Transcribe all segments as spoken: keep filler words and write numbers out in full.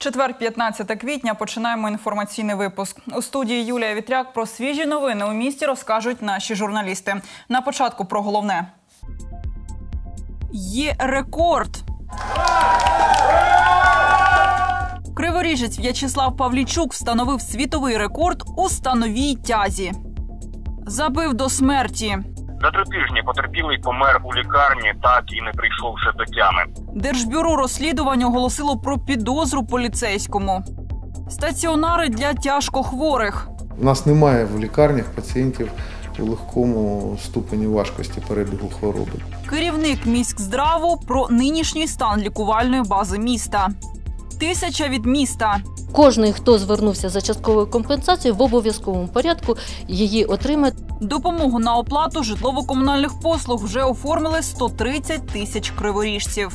четвер, п'ятнадцяте квітня, починаємо інформаційний випуск. У студії Юлія Вітряк. Про свіжі новини у місті розкажуть наші журналісти. На початку про головне. Є рекорд! Криворіжець В'ячеслав Павлійчук встановив світовий рекорд у становій тязі. Забив до смерті. За три тижні потерпілий помер у лікарні, так і не прийшовши до тями. Держбюро розслідувань оголосило про підозру поліцейському. Стаціонари для тяжкохворих. У нас немає в лікарнях пацієнтів у легкому ступені важкості перебігу хвороби. Керівник міськздраву про нинішній стан лікувальної бази міста. Тисяча від міста. Кожний, хто звернувся за частковою компенсацією, в обов'язковому порядку її отримає. Допомогу на оплату житлово-комунальних послуг вже оформили сто тридцять тисяч криворіжців.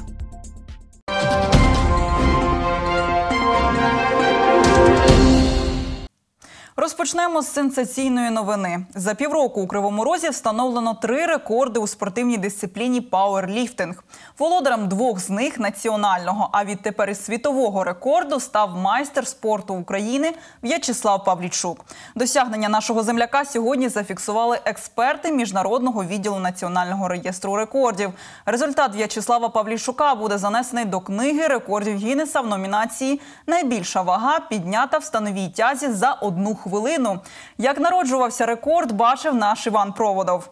Розпочнемо з сенсаційної новини. За півроку у Кривому Розі встановлено три рекорди у спортивній дисципліні пауерліфтинг. Володарем двох з них – національного, а відтепер і світового рекорду став майстер спорту України В'ячеслав Павлійчук. Досягнення нашого земляка сьогодні зафіксували експерти Міжнародного відділу Національного реєстру рекордів. Результат В'ячеслава Павлійчука буде занесений до книги рекордів Гіннеса в номінації «Найбільша вага піднята в становій тязі за одну хвилину». Як народжувався рекорд, бачив наш Іван Проводов.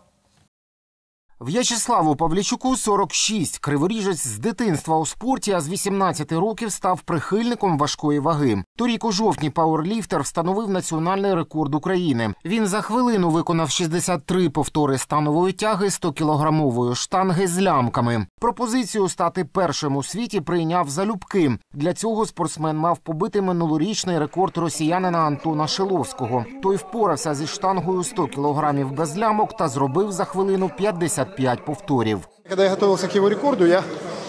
В'ячеславу Павлійчуку сорок шість. Криворіжець з дитинства у спорті, а з вісімнадцяти років став прихильником важкої ваги. Торік у жовтні пауерліфтер встановив національний рекорд України. Він за хвилину виконав шістдесят три повтори станової тяги сто кілограмової штанги з лямками. Пропозицію стати першим у світі прийняв залюбки. Для цього спортсмен мав побити минулорічний рекорд росіянина Антона Шиловського. Той впорався зі штангою сто кілограмів без лямок та зробив за хвилину п'ятдесят п'ять повторів. Когда я готовился к его рекорду, я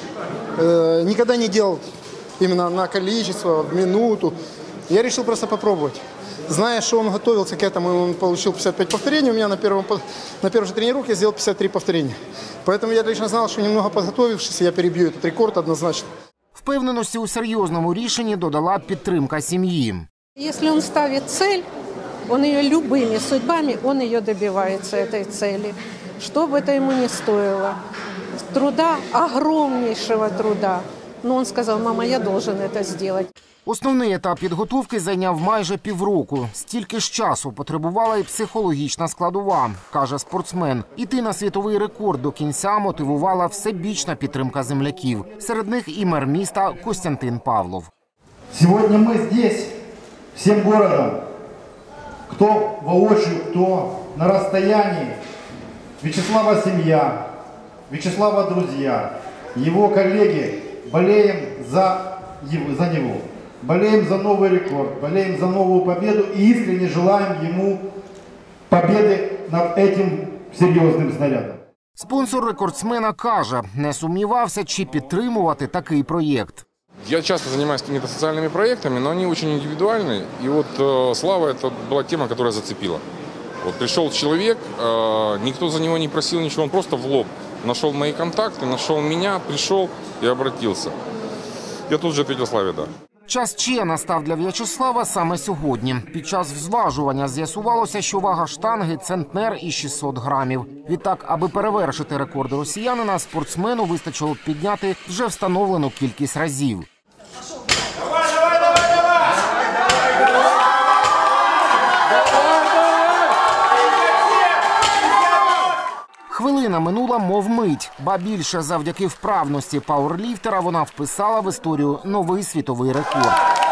э, никогда не делал именно на количество, в минуту. Я решил просто попробовать. Зная, что он готовился к этому, он получил пятьдесят пять повторений. У меня на первом, на первой же тренировке я сделал пятьдесят три повторения. Поэтому я точно знал, что немного подготовившись, я перебью этот рекорд однозначно. Впевненості у серйозному рішенні додала підтримка сім'ї. Если он ставит цель, он ее любыми судьбами, он ее добивается, этой цели. Что бы это ему ни стоило. Труда, огромнейшего труда. Но он сказал: мама, я должен это сделать. Основний етап підготовки зайняв майже півроку. Стільки ж часу потребувала і психологічна складова, каже спортсмен. Іти на світовий рекорд до кінця мотивувала всебічна підтримка земляків. Серед них і мер міста Костянтин Павлов. Сьогодні ми здесь, всім городом, хто воочию, хто на розстоянні. В'ячеслава семья, В'ячеслава друзья, его коллеги, болеем за, его, за него, болеем за новый рекорд, болеем за новую победу и искренне желаем ему победы над этим серьезным снарядом. Спонсор рекордсмена каже, не сумнівався, чи підтримувати такий проєкт. Я часто занимаюсь какими-то социальными проектами, но они очень индивидуальные. И вот э, Слава – это была тема, которая зацепила. Вот пришел человек, э, никто за него не просил ничего, он просто в лоб нашел мои контакты, нашел меня, пришел и обратился. Я тут же ответил Славе «да». Час Че настав для В'ячеслава саме сьогодні. Під час зважування з'ясувалося, що вага штанги – центнер і шістсот грамів. Відтак, аби перевершити рекорд росіянина, спортсмену вистачило підняти вже встановлену кількість разів. Хвилина минула, мов мить. Ба більше, завдяки вправності пауерліфтера вона вписала в історію новий світовий рекорд.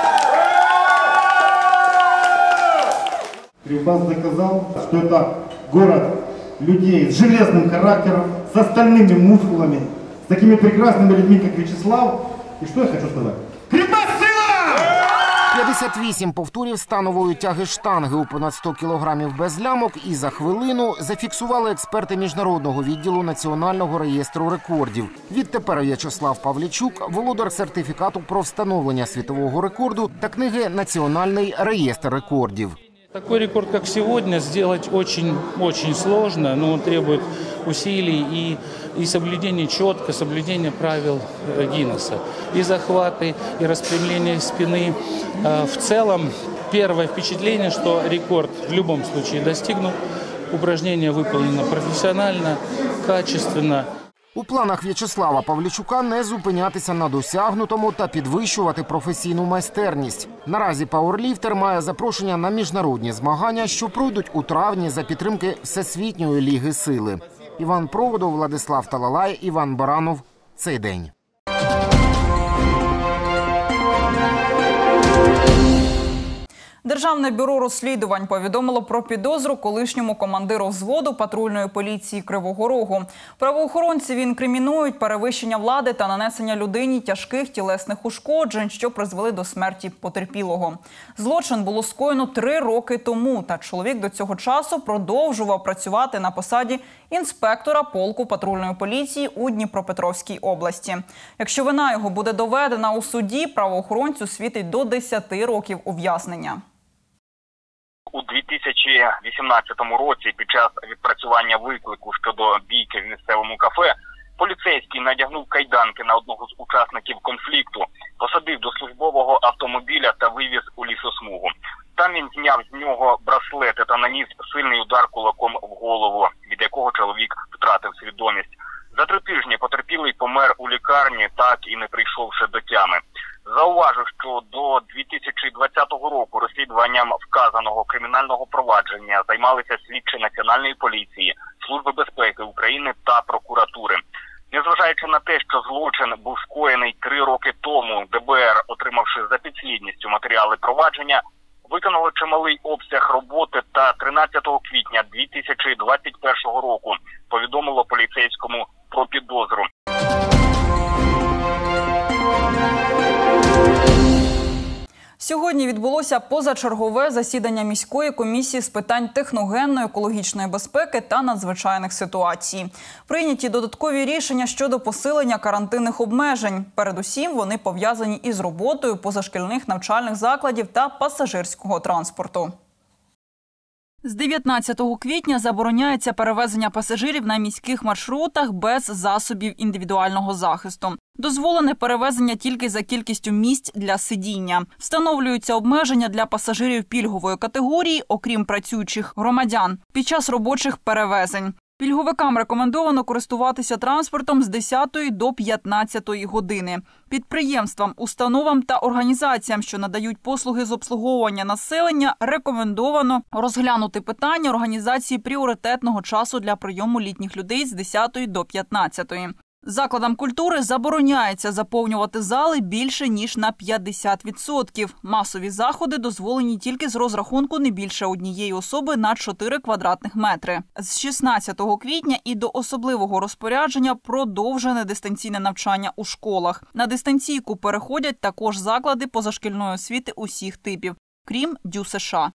Кривбас доказав, що це город людей з железним характером, з остальними мускулами, з такими прекрасними людьми, як В'ячеслав. І що я хочу сказати? Кривбас сила! п'ятдесят вісім повторів станової тяги штанги у понад сто кілограмів без лямок і за хвилину зафіксували експерти Міжнародного відділу Національного реєстру рекордів. Відтепер В'ячеслав Павлійчук – володар сертифікату про встановлення світового рекорду та книги «Національний реєстр рекордів». Такой рекорд, как сегодня, сделать очень-очень сложно, но он требует усилий и, и соблюдение, четко соблюдение правил Гиннесса. И захваты, и распрямление спины. В целом, первое впечатление, что рекорд в любом случае достигнут. Упражнение выполнено профессионально, качественно. У планах В'ячеслава Павлічука не зупинятися на досягнутому та підвищувати професійну майстерність. Наразі пауерліфтер має запрошення на міжнародні змагання, що пройдуть у травні за підтримки Всесвітньої ліги сили. Іван Проводов, Владислав Талалай, Іван Баранов. Цей день. Державне бюро розслідувань повідомило про підозру колишньому командиру взводу патрульної поліції Кривого Рогу. Правоохоронців інкримінують перевищення влади та нанесення людині тяжких тілесних ушкоджень, що призвели до смерті потерпілого. Злочин було скоєно три роки тому, та чоловік до цього часу продовжував працювати на посаді інспектора полку патрульної поліції у Дніпропетровській області. Якщо вина його буде доведена у суді, правоохоронцю світить до десяти років ув'язнення. У дві тисячі вісімнадцятому році під час відпрацювання виклику щодо бійки в місцевому кафе поліцейський надягнув кайданки на одного з учасників конфлікту, посадив до службового автомобіля та вивіз у лісосмугу. Там він зняв з нього браслети та наніс сильний удар кулаком в голову, від якого чоловік втратив свідомість. За три тижні потерпілий помер у лікарні, так і не прийшовши до тями. Зауважу, що до дві тисячі двадцятого року розслідуванням вказаного кримінального провадження займалися слідчі Національної поліції, Служби безпеки України та прокуратури. Незважаючи на те, що злочин був скоєний три роки тому, Д Б Р, отримавши за підслідністю матеріали провадження, виконало чималий обсяг роботи та тринадцятого квітня дві тисячі двадцять першого року повідомило поліцейському про підозру. Сьогодні відбулося позачергове засідання міської комісії з питань техногенної, екологічної безпеки та надзвичайних ситуацій. Прийняті додаткові рішення щодо посилення карантинних обмежень. Передусім, вони пов'язані із роботою позашкільних навчальних закладів та пасажирського транспорту. З дев'ятнадцятого квітня забороняється перевезення пасажирів на міських маршрутах без засобів індивідуального захисту. Дозволене перевезення тільки за кількістю місць для сидіння. Встановлюються обмеження для пасажирів пільгової категорії, окрім працюючих громадян, під час робочих перевезень. Пільговикам рекомендовано користуватися транспортом з десятої до п'ятнадцятої години. Підприємствам, установам та організаціям, що надають послуги з обслуговування населення, рекомендовано розглянути питання організації пріоритетного часу для прийому літніх людей з десятої до п'ятнадцятої. Закладам культури забороняється заповнювати зали більше, ніж на п'ятдесят відсотків. Масові заходи дозволені тільки з розрахунку не більше однієї особи на чотири квадратних метри. З шістнадцятого квітня і до особливого розпорядження продовжене дистанційне навчання у школах. На дистанційку переходять також заклади позашкільної освіти усіх типів, крім Дю США.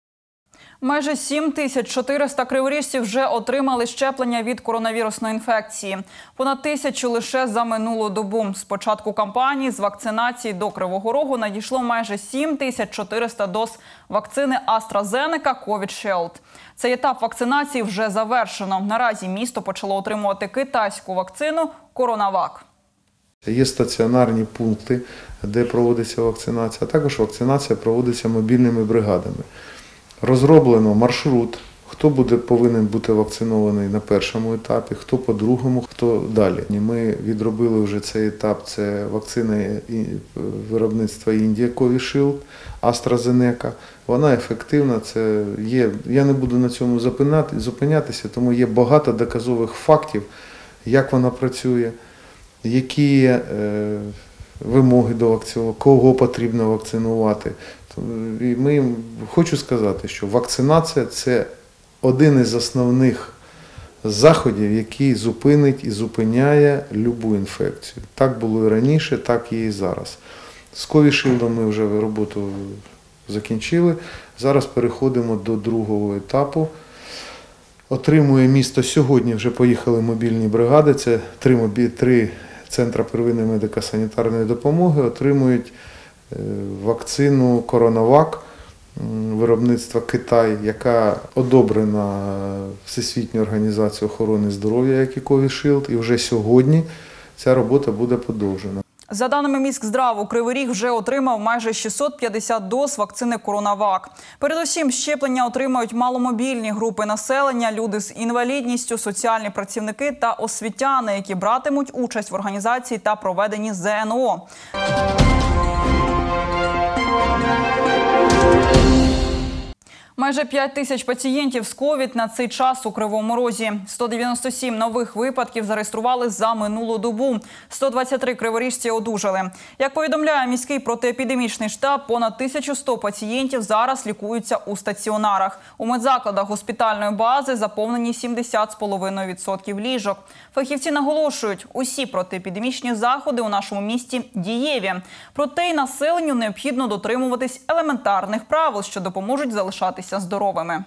Майже сім тисяч чотириста криворіжців вже отримали щеплення від коронавірусної інфекції. Понад тисячу лише за минулу добу. З початку кампанії з вакцинації до Кривого Рогу надійшло майже сім тисяч чотириста доз вакцини AstraZeneca Covishield. Цей етап вакцинації вже завершено. Наразі місто почало отримувати китайську вакцину «Коронавак». Є стаціонарні пункти, де проводиться вакцинація, а також вакцинація проводиться мобільними бригадами. Розроблено маршрут, хто буде повинен бути вакцинований на першому етапі, хто по другому, хто далі. Ми відробили вже цей етап, це вакцина виробництва Індія Covishield, AstraZeneca. Вона ефективна, це є, я не буду на цьому зупинятися, тому є багато доказових фактів, як вона працює, які е, вимоги до вакцинування, кого потрібно вакцинувати. І ми, хочу сказати, що вакцинація – це один із основних заходів, який зупинить і зупиняє любу інфекцію. Так було і раніше, так і зараз. З Covishield ми вже роботу закінчили. Зараз переходимо до другого етапу. Отримує місто, сьогодні вже поїхали мобільні бригади, це три, три центри первинної медико-санітарної допомоги, отримують вакцину «Коронавак» виробництва Китай, яка одобрена Всесвітньою організацією охорони здоров'я, як і Covishield, і вже сьогодні ця робота буде подовжена. За даними Міськздраву, Кривий Ріг вже отримав майже шістсот п'ятдесят доз вакцини «Коронавак». Передусім, щеплення отримають маломобільні групи населення, люди з інвалідністю, соціальні працівники та освітяни, які братимуть участь в організації та проведенні зе ен о. Майже п'ять тисяч пацієнтів з ковід на цей час у Кривому Розі. сто дев'яносто сім нових випадків зареєстрували за минулу добу. сто двадцять три криворіжці одужали. Як повідомляє міський протиепідемічний штаб, понад тисяча сто пацієнтів зараз лікуються у стаціонарах. У медзакладах госпітальної бази заповнені сімдесят цілих п'ять десятих відсотка ліжок. Фахівці наголошують, усі протиепідемічні заходи у нашому місті дієві. Проте й населенню необхідно дотримуватись елементарних правил, що допоможуть залишатися здоровими.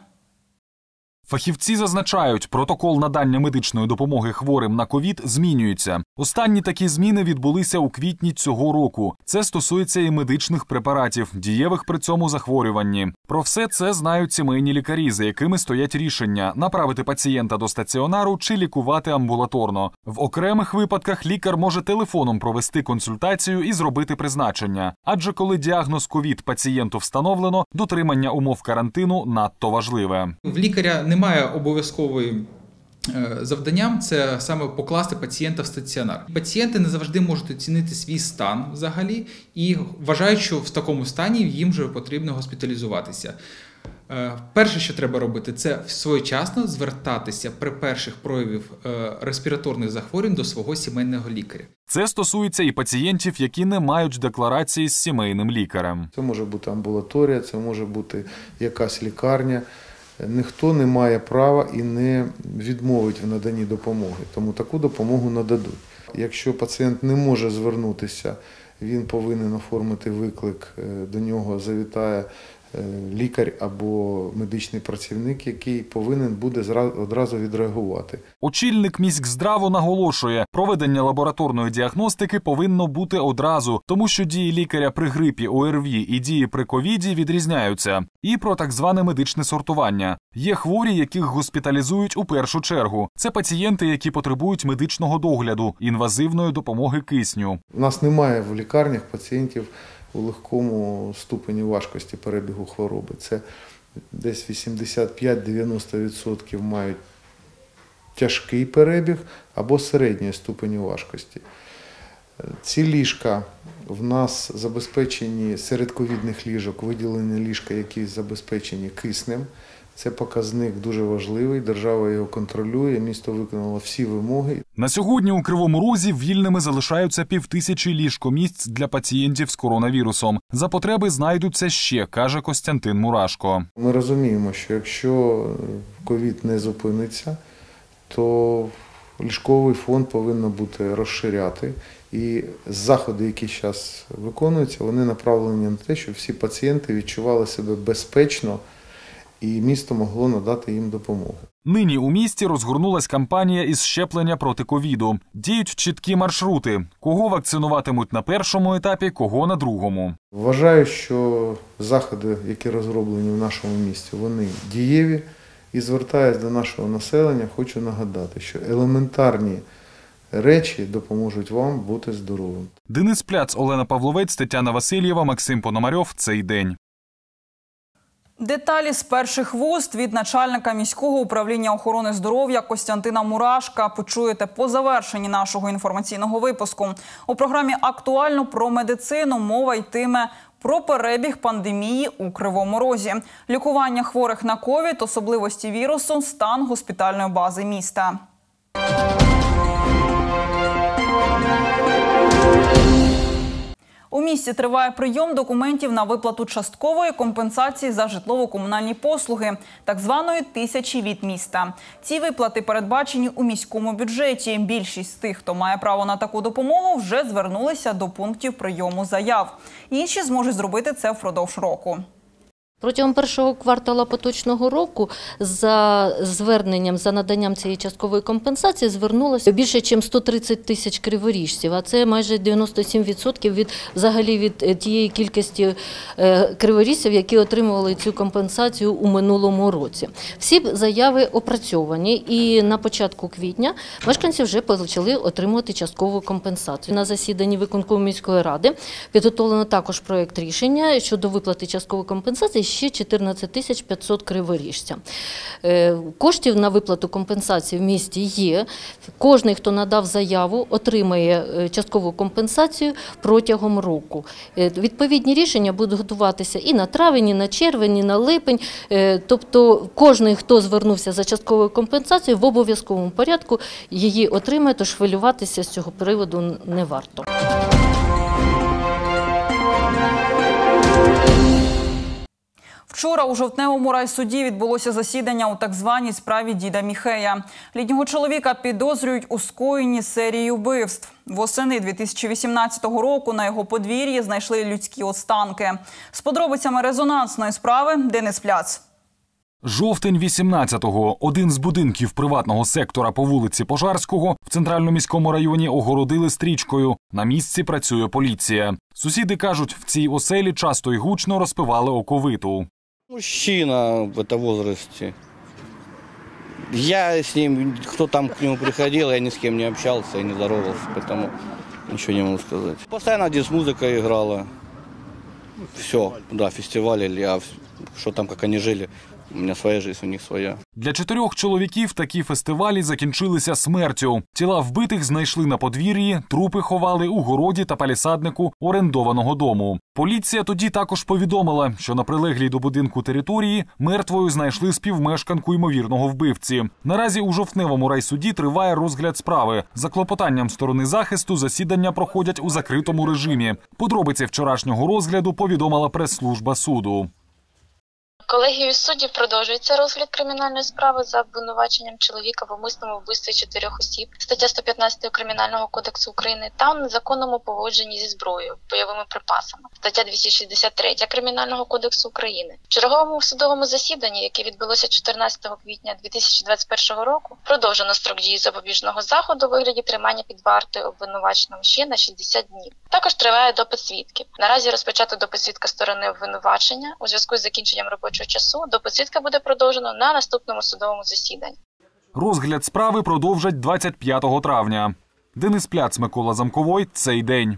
Фахівці зазначають, протокол надання медичної допомоги хворим на ковід змінюється. Останні такі зміни відбулися у квітні цього року. Це стосується і медичних препаратів, дієвих при цьому захворюванні. Про все це знають сімейні лікарі, за якими стоять рішення – направити пацієнта до стаціонару чи лікувати амбулаторно. В окремих випадках лікар може телефоном провести консультацію і зробити призначення. Адже коли діагноз ковід пацієнту встановлено, дотримання умов карантину надто важливе. В лікаря немає обов'язкової завданням це саме покласти пацієнта в стаціонар. Пацієнти не завжди можуть оцінити свій стан взагалі і вважають, що в такому стані їм вже потрібно госпіталізуватися. Перше, що треба робити, це своєчасно звертатися при перших проявів респіраторних захворювань до свого сімейного лікаря. Це стосується і пацієнтів, які не мають декларації з сімейним лікарем. Це може бути амбулаторія, це може бути якась лікарня. Ніхто не має права і не відмовить в наданні допомоги, тому таку допомогу нададуть. Якщо пацієнт не може звернутися, він повинен оформити виклик, до нього завітає лікар або медичний працівник, який повинен буде одразу відреагувати. Очільник міськздраву наголошує, проведення лабораторної діагностики повинно бути одразу, тому що дії лікаря при грипі, о ер ві і дії при ковіді відрізняються. І про так зване медичне сортування. Є хворі, яких госпіталізують у першу чергу. Це пацієнти, які потребують медичного догляду, інвазивної допомоги кисню. У нас немає в лікарнях пацієнтів у легкому ступені важкості перебігу хвороби. Це десь вісімдесят п'ять - дев'яносто відсотків мають тяжкий перебіг або середньої ступені важкості. Ці ліжка в нас забезпечені, серед ковідних ліжок, виділені ліжка, які забезпечені киснем. Це показник дуже важливий, держава його контролює, місто виконало всі вимоги. На сьогодні у Кривому Розі вільними залишаються півтисячі ліжкомісць для пацієнтів з коронавірусом. За потреби знайдуться ще, каже Костянтин Мурашко. Ми розуміємо, що якщо ковід не зупиниться, то ліжковий фонд повинен бути розширяти. І заходи, які зараз виконуються, вони направлені на те, щоб всі пацієнти відчували себе безпечно, і місто могло надати їм допомогу. Нині у місті розгорнулась кампанія із щеплення проти ковіду. Діють чіткі маршрути. Кого вакцинуватимуть на першому етапі, кого на другому. Вважаю, що заходи, які розроблені в нашому місті, вони дієві. І звертаюсь до нашого населення, хочу нагадати, що елементарні речі допоможуть вам бути здоровим. Денис Пляц, Олена Павловець, Тетяна Васильєва, Максим Пономарьов. Цей день. Деталі з перших вуст від начальника міського управління охорони здоров'я Костянтина Мурашка почуєте по завершенні нашого інформаційного випуску. У програмі «Актуально про медицину» мова йтиме про перебіг пандемії у Кривому Розі, лікування хворих на ковід, особливості вірусу, стан госпітальної бази міста. У місті триває прийом документів на виплату часткової компенсації за житлово-комунальні послуги, так званої «тисячі від міста». Ці виплати передбачені у міському бюджеті. Більшість з тих, хто має право на таку допомогу, вже звернулися до пунктів прийому заяв. Інші зможуть зробити це впродовж року. Протягом першого квартала поточного року за зверненням, за наданням цієї часткової компенсації звернулося більше, ніж сто тридцять тисяч криворіжців, а це майже дев'яносто сім відсотків від, взагалі від тієї кількості криворіжців, які отримували цю компенсацію у минулому році. Всі заяви опрацьовані і на початку квітня мешканці вже почали отримувати часткову компенсацію. На засіданні виконкому міської ради підготовлено також проєкт рішення щодо виплати часткової компенсації ще чотирнадцять тисяч п'ятсот криворіжцям. Коштів на виплату компенсації в місті є. Кожний, хто надав заяву, отримає часткову компенсацію протягом року. Відповідні рішення будуть готуватися і на травень, і на червень, і на липень. Тобто кожний, хто звернувся за частковою компенсацією, в обов'язковому порядку її отримає, тож хвилюватися з цього приводу не варто. Вчора у Жовтневому райсуді відбулося засідання у так званій справі діда Міхея. Літнього чоловіка підозрюють у скоєнні серії вбивств. Восени дві тисячі вісімнадцятого року на його подвір'ї знайшли людські останки. З подробицями резонансної справи Денис Пляц. Жовтень вісімнадцятого. Один з будинків приватного сектора по вулиці Пожарського в Центральному міському районі огородили стрічкою. На місці працює поліція. Сусіди кажуть, в цій оселі часто й гучно розпивали оковиту. Мужчина в этом возрасте. Я с ним, кто там к нему приходил, я ни с кем не общался, я не здоровался, поэтому ничего не могу сказать. Постоянно здесь музыка играла. Все, да, фестивали, а что там, как они жили. У мене своя життя, у них своя. Для чотирьох чоловіків такі фестивалі закінчилися смертю. Тіла вбитих знайшли на подвір'ї, трупи ховали у городі та палісаднику орендованого дому. Поліція тоді також повідомила, що на прилеглій до будинку території мертвою знайшли співмешканку ймовірного вбивці. Наразі у Жовтневому райсуді триває розгляд справи. За клопотанням сторони захисту засідання проходять у закритому режимі. Подробиці вчорашнього розгляду повідомила прес-служба суду. Колегією суддів продовжується розгляд кримінальної справи за обвинуваченням чоловіка в умисному вбивстві чотирьох осіб, стаття сто п'ятнадцять Кримінального кодексу України, та у незаконному поводженні зі зброєю, бойовими припасами, стаття двісті шістдесят три Кримінального кодексу України. В черговому судовому засіданні, яке відбулося чотирнадцятого квітня дві тисячі двадцять першого року, продовжено строк дії запобіжного заходу у вигляді тримання під вартою обвинуваченого ще на шістдесят днів. Також триває допит свідків. Наразі розпочато допит свідка сторони обвинувачення. У зв'язку з закінченням робочого часу допит свідка буде продовжено на наступному судовому засіданні. Розгляд справи продовжать двадцять п'ятого травня. Денис Пляц, Микола Замковой. Цей день.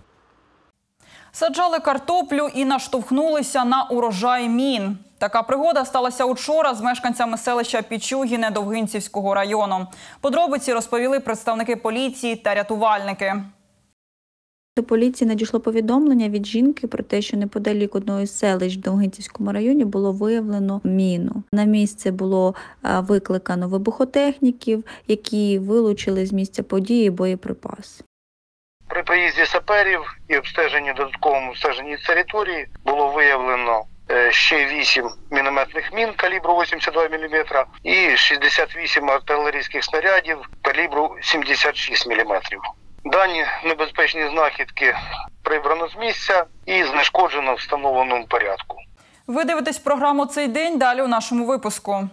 Саджали картоплю і наштовхнулися на урожай мін. Така пригода сталася учора з мешканцями селища Пічугіне Довгинцівського району. Подробиці розповіли представники поліції та рятувальники. До поліції надійшло повідомлення від жінки про те, що неподалік одного із селищ в Довгинцівському районі було виявлено міну. На місце було викликано вибухотехніків, які вилучили з місця події боєприпас. При приїзді саперів і обстеженні, додатковому обстеженні території було виявлено ще вісім мінометних мін калібру вісімдесят два міліметри і шістдесят вісім артилерійських снарядів калібру сімдесят шість міліметрів. Дані небезпечні знахідки прибрано з місця і знешкоджено в встановленому порядку. Ви дивитесь програму «Цей день», далі у нашому випуску.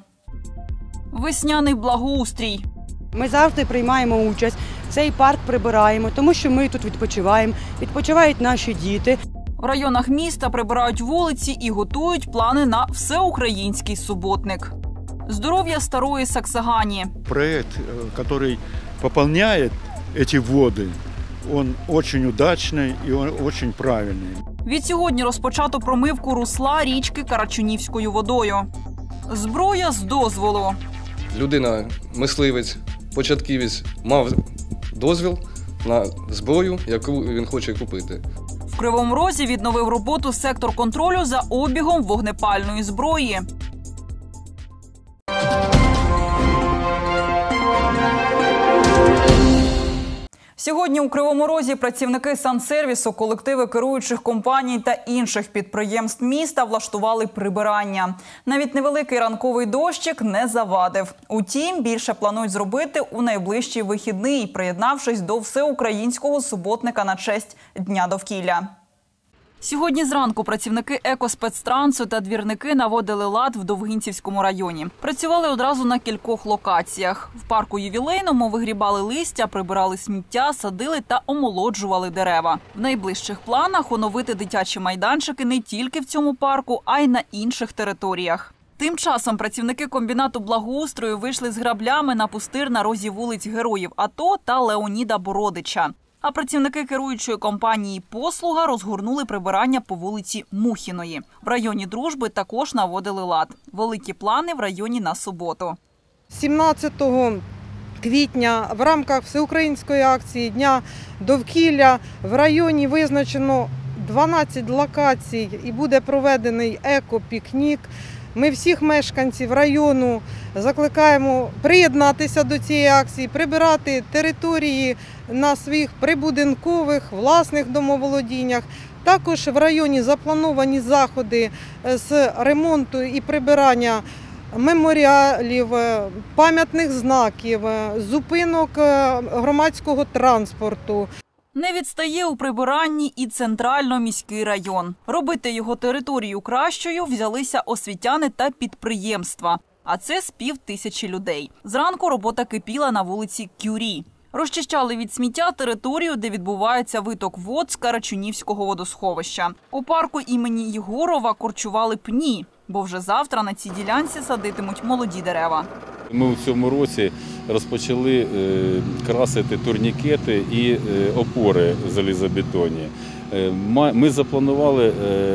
Весняний благоустрій. Ми завжди приймаємо участь, цей парк прибираємо, тому що ми тут відпочиваємо, відпочивають наші діти. В районах міста прибирають вулиці і готують плани на всеукраїнський суботник. Здоров'я старої Саксагані. Проект, який поповнює эти воды, он очень удачный и он очень правильный. Відсьогодні розпочато промивку русла річки Карачунівською водою. Зброя з дозволу. Людина, мисливець, початківець, мав дозвіл на зброю, яку він хоче купити. В Кривому Розі відновив роботу сектор контролю за обігом вогнепальної зброї. Сьогодні у Кривому Розі працівники Сансервісу, колективи керуючих компаній та інших підприємств міста влаштували прибирання. Навіть невеликий ранковий дощик не завадив. Утім, більше планують зробити у найближчий вихідний, приєднавшись до всеукраїнського суботника на честь Дня довкілля. Сьогодні зранку працівники екоспецтрансу та двірники наводили лад в Довгинцівському районі. Працювали одразу на кількох локаціях. В парку Ювілейному вигрібали листя, прибирали сміття, садили та омолоджували дерева. В найближчих планах оновити дитячі майданчики не тільки в цьому парку, а й на інших територіях. Тим часом працівники комбінату благоустрою вийшли з граблями на пустир на розі вулиць Героїв АТО та Леоніда Бородича. А працівники керуючої компанії «Послуга» розгорнули прибирання по вулиці Мухіної. В районі Дружби також наводили лад. Великі плани в районі на суботу. сімнадцятого квітня в рамках всеукраїнської акції Дня довкілля в районі визначено дванадцять локацій і буде проведений еко-пікнік. Ми всіх мешканців району закликаємо приєднатися до цієї акції, прибирати території на своїх прибудинкових, власних домоволодіннях. Також в районі заплановані заходи з ремонту і прибирання меморіалів, пам'ятних знаків, зупинок громадського транспорту. Не відстає у прибиранні і центрально-міський район. Робити його територію кращою взялися освітяни та підприємства. А це з пів тисячі людей. Зранку робота кипіла на вулиці Кюрі. Розчищали від сміття територію, де відбувається виток вод з Карачунівського водосховища. У парку імені Єгорова корчували пні, бо вже завтра на цій ділянці садитимуть молоді дерева. Ми у цьому році розпочали красити турнікети і опори залізобетонні. Ми запланували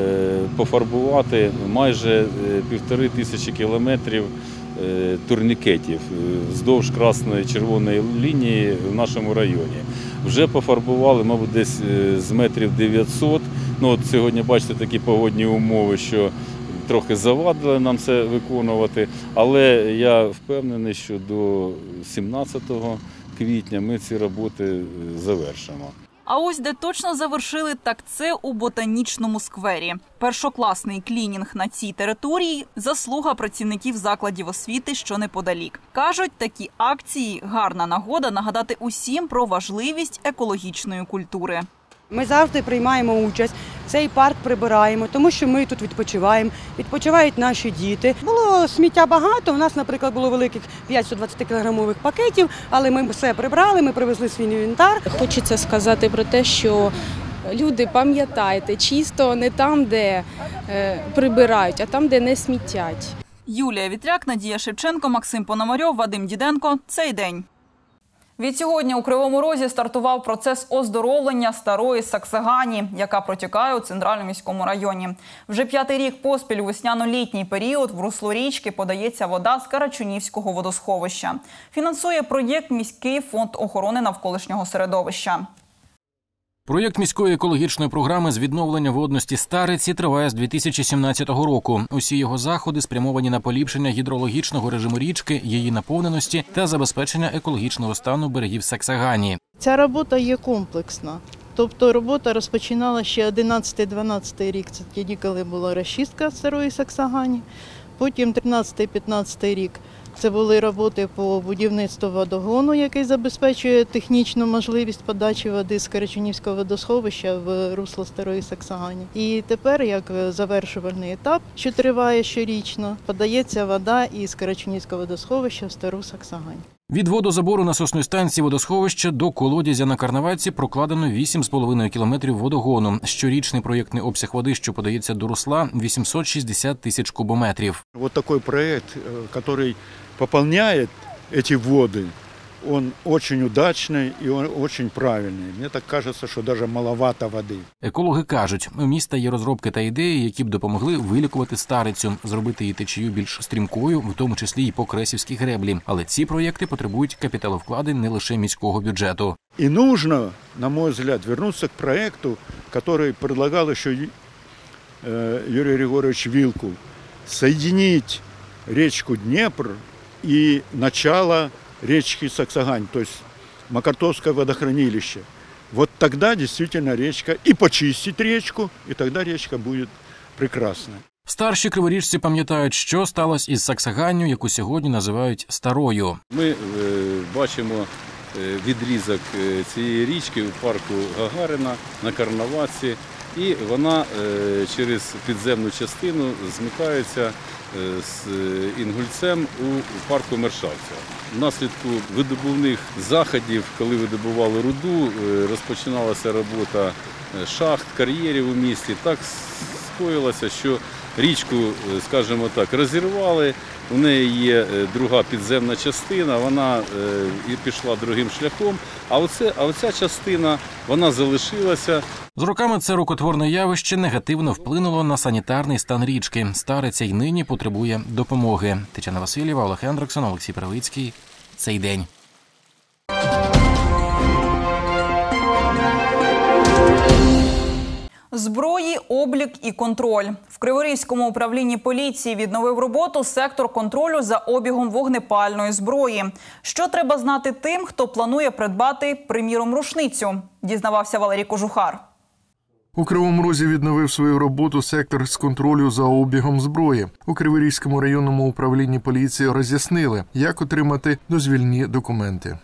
пофарбувати майже півтори тисячі кілометрів турнікетів вздовж красної червоної лінії в нашому районі. Вже пофарбували, мабуть, десь з метрів дев'ятсот. Ну, от сьогодні, бачите, такі погодні умови, що трохи завадили нам це виконувати, але я впевнений, що до сімнадцятого квітня ми ці роботи завершимо. А ось де точно завершили, так це у ботанічному сквері. Першокласний клінінг на цій території – заслуга працівників закладів освіти, що неподалік. Кажуть, такі акції – гарна нагода нагадати усім про важливість екологічної культури. Ми завжди приймаємо участь, цей парк прибираємо, тому що ми тут відпочиваємо, відпочивають наші діти. Було сміття багато, у нас, наприклад, було великих п'ять сто двадцять кілограмових пакетів, але ми все прибрали, ми привезли свій інвентар. Хочеться сказати про те, що люди, пам'ятайте, чисто не там, де е, прибирають, а там, де не сміттять. Юлія Вітряк, Надія Шевченко, Максим Пономарьов, Вадим Діденко. Цей день. Відсьогодні у Кривому Розі стартував процес оздоровлення старої Саксагані, яка протікає у Центральному міському районі. Вже п'ятий рік поспіль у весняно-літній період в русло річки подається вода з Карачунівського водосховища. Фінансує проєкт міський фонд охорони навколишнього середовища. Проєкт міської екологічної програми з відновлення водності Стариці триває з дві тисячі сімнадцятого року. Усі його заходи спрямовані на поліпшення гідрологічного режиму річки, її наповненості та забезпечення екологічного стану берегів Саксагані. Ця робота є комплексна. Тобто робота розпочинала ще одинадцятий-дванадцятий рік, це тоді, коли була розчистка старої Саксагані. Потім тринадцятий-п'ятнадцятий рік. Це були роботи по будівництву водогону, який забезпечує технічну можливість подачі води з Карачунівського водосховища в русло Старої Саксагані. І тепер, як завершувальний етап, що триває щорічно, подається вода із Карачунівського водосховища в Стару Саксагань. Від водозабору насосної станції водосховища до колодязя на Карнавальці прокладено вісім з половиною кілометрів водогону. Щорічний проєктний обсяг води, що подається до русла – вісімсот шістдесят тисяч кубометрів. Вот такой проект, который пополняет эти воды, он очень удачный и он очень правильный. Мне так кажется, что даже маловато води. Екологи кажуть, у міста є розробки та ідеї, які б допомогли вилікувати Старицю, зробити її течію більш стрімкою, в тому числі і по Кресівській греблі. Але ці проєкти потребують капіталовкладень не лише міського бюджету. И нужно, на мой взгляд, вернуться к проекту, который предлагал еще Юрий Григорьевич Вилкул, соединить речку Днепр и начало речки Саксагань, то есть Макартовское водохранилище. Вот тогда действительно речка, и почистить речку, и тогда речка будет прекрасна. Старші криворіжці пам'ятають, що сталося із Саксаганню, яку сьогодні називають Старою. Ми е, бачимо відрізок цієї річки у парку Гагарина на Карнавальці. і вона через підземну частину змикається з Інгульцем у парку Мершавця. Внаслідку видобувних заходів, коли видобували руду, розпочиналася робота шахт, кар'єрів у місті. Так скоїлося, що річку, скажімо так, розірвали, у неї є друга підземна частина, вона і пішла другим шляхом, а, оце, а оця частина, вона залишилася. З роками це рукотворне явище негативно вплинуло на санітарний стан річки. Стариця й нині потребує допомоги. Тетяна Васильєва, Олег Ендриксон, Олексій Правицький. Цей день. Зброї, облік і контроль. В Криворізькому управлінні поліції відновив роботу сектор контролю за обігом вогнепальної зброї. Що треба знати тим, хто планує придбати, приміром, рушницю? Дізнавався Валерій Кожухар. У Кривому Розі відновив свою роботу сектор з контролю за обігом зброї. У Криворізькому районному управлінні поліції роз'яснили, як отримати дозвільні документи.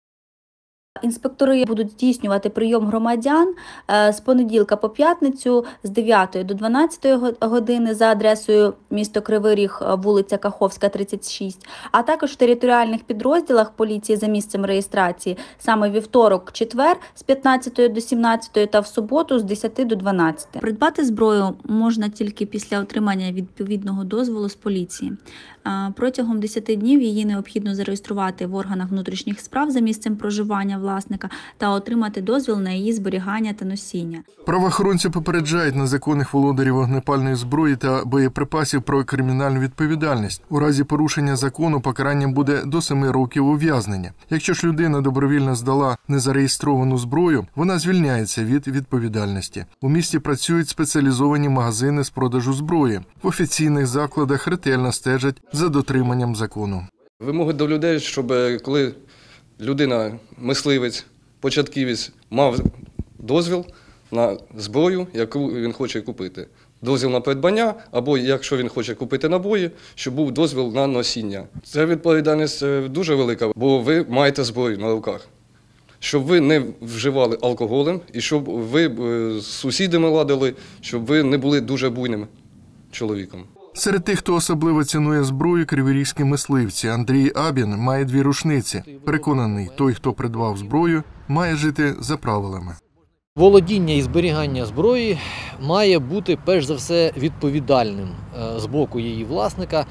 Інспектори будуть здійснювати прийом громадян з понеділка по п'ятницю з дев'ятої до дванадцятої години за адресою місто Кривий Ріг, вулиця Каховська, тридцять шість, а також в територіальних підрозділах поліції за місцем реєстрації саме вівторок, четвер з п'ятнадцятої до сімнадцятої та в суботу з десяти до дванадцяти. Придбати зброю можна тільки після отримання відповідного дозволу з поліції. Протягом десяти днів її необхідно зареєструвати в органах внутрішніх справ за місцем проживання власника та отримати дозвіл на її зберігання та носіння. Правоохоронці попереджають незаконних володарів вогнепальної зброї та боєприпасів про кримінальну відповідальність. У разі порушення закону покаранням буде до семи років ув'язнення. Якщо ж людина добровільно здала незареєстровану зброю, вона звільняється від відповідальності. У місті працюють спеціалізовані магазини з продажу зброї. В офіційних закладах ретельно стежать за дотриманням закону. Вимоги до людей, щоб коли людина, мисливець, початківець, мав дозвіл на зброю, яку він хоче купити. Дозвіл на придбання, або якщо він хоче купити набої, щоб був дозвіл на носіння. Це відповідальність дуже велика, бо ви маєте зброю на руках. Щоб ви не вживали алкоголем і щоб ви з сусідами ладили, щоб ви не були дуже буйним чоловіком. Серед тих, хто особливо цінує зброю, криворізькі мисливці. Андрій Абін має дві рушниці. Переконаний, той, хто придбав зброю, має жити за правилами. Володіння і зберігання зброї має бути, перш за все, відповідальним з боку її власника.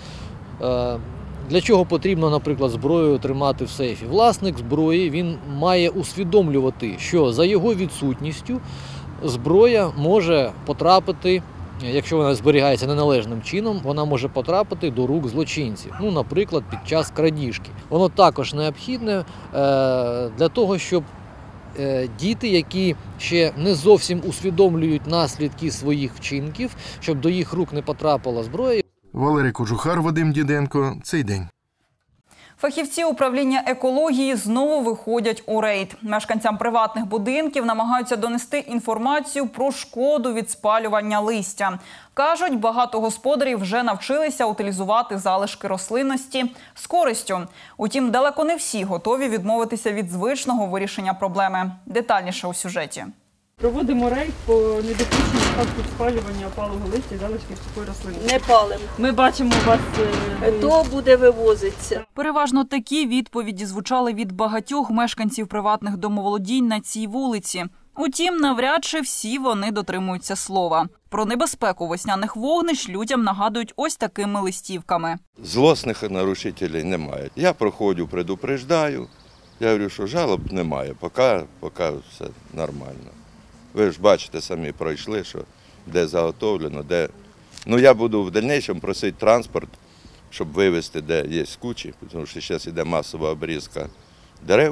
Для чого потрібно, наприклад, зброю тримати в сейфі? Власник зброї, він має усвідомлювати, що за його відсутністю зброя може потрапити, якщо вона зберігається неналежним чином, вона може потрапити до рук злочинців. Ну, наприклад, під час крадіжки. Воно також необхідне для того, щоб діти, які ще не зовсім усвідомлюють наслідки своїх вчинків, щоб до їх рук не потрапила зброя. Валерій Кожухар, Вадим Діденко. Цей день. Фахівці управління екології знову виходять у рейд. Мешканцям приватних будинків намагаються донести інформацію про шкоду від спалювання листя. Кажуть, багато господарів вже навчилися утилізувати залишки рослинності з користю. Утім, далеко не всі готові відмовитися від звичного вирішення проблеми. Детальніше у сюжеті. Проводимо рейд по недопущенню факту спалювання опалого листя і залишків сухої рослини. Не палимо. Ми бачимо у вас... То буде вивозитися. Переважно такі відповіді звучали від багатьох мешканців приватних домоволодінь на цій вулиці. Утім, навряд чи всі вони дотримуються слова. Про небезпеку весняних вогнищ людям нагадують ось такими листівками. Злосних нарушителей немає. Я проходжу, предупреждаю. Я говорю, що жалоб немає, поки, поки все нормально. Ви ж бачите, самі пройшли, що де заготовлено, де... Ну, я буду в дальнішому просити транспорт, щоб вивезти, де є кучі, тому що зараз йде масова обрізка дерев,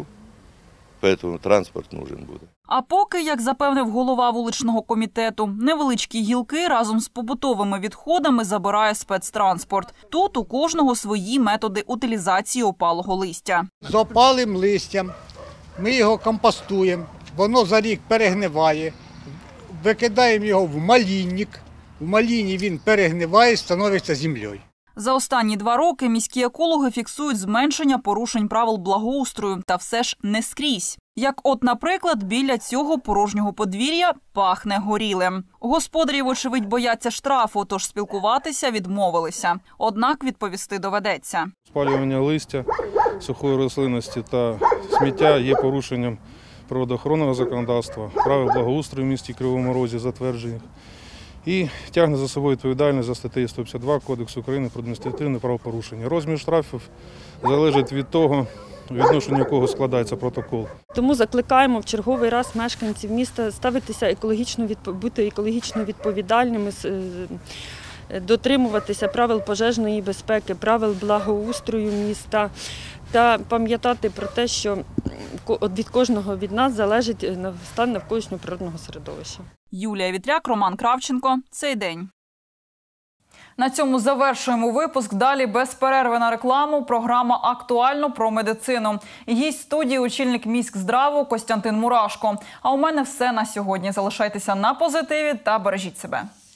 тому транспорт потрібен буде. А поки, як запевнив голова вуличного комітету, невеличкі гілки разом з побутовими відходами забирає спецтранспорт. Тут у кожного свої методи утилізації опалого листя. З опалим листям ми його компостуємо, воно за рік перегниває, викидаємо його в малінник, в маліні він перегниває, становиться землею. За останні два роки міські екологи фіксують зменшення порушень правил благоустрою, та все ж не скрізь. Як от, наприклад, біля цього порожнього подвір'я пахне горілим. Господарі, вочевидь, бояться штрафу, тож спілкуватися відмовилися. Однак відповісти доведеться. Спалювання листя, сухої рослинності та сміття є порушенням природоохоронного законодавства, правил благоустрою в місті Кривому Розі затверджених і тягне за собою відповідальність за статтею сто п'ятдесят два Кодексу України про адміністративне правопорушення. Розмір штрафів залежить від того, у відношенні якого складається протокол. Тому закликаємо в черговий раз мешканців міста ставитися екологічно, бути екологічно відповідальними, дотримуватися правил пожежної безпеки, правил благоустрою міста та пам'ятати про те, що від кожного від нас залежить стан навколишнього природного середовища. Юлія Вітряк, Роман Кравченко. Цей день. На цьому завершуємо випуск. Далі без перерви на рекламу. Програма «Актуально» про медицину. Гість студії – очільник міськздраву Костянтин Мурашко. А у мене все на сьогодні. Залишайтеся на позитиві та бережіть себе.